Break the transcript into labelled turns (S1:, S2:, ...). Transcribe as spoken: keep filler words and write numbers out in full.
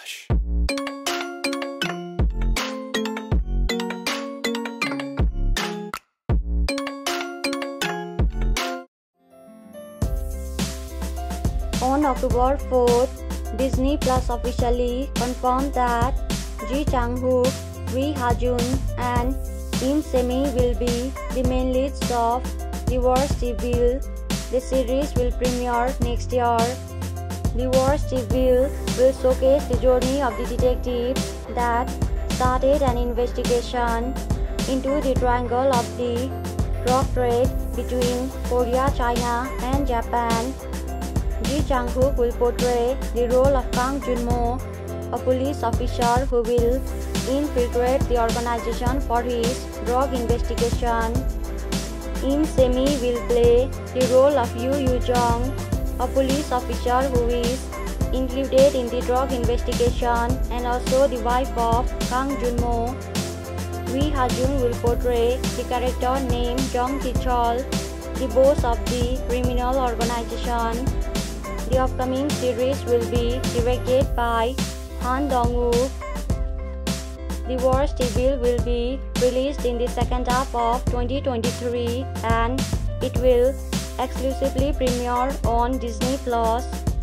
S1: Hush.
S2: On October fourth, Disney Plus officially confirmed that Chang Wook, Ha Joon, and Im Semi will be the main leads of The Worst Evil. The series will premiere next year. The Worst Evil will showcase the journey of the detectives that started an investigation into the triangle of the drug trade between Korea, China, and Japan. Chang Wook will portray the role of Kang Joon, a police officer who will infiltrate the organization for his drug investigation. Im Semi will play the role of Yoo Yoo-jung, a police officer who is included in the drug investigation and also the wife of Kang Joon-mo. Ha Joon will portray the character named Jung Ki-chol, the boss of the criminal organization. The upcoming series will be directed by Han Dong-wook. The Worst Evil will be released in the second half of twenty twenty-three and it will exclusively premiere on Disney Plus.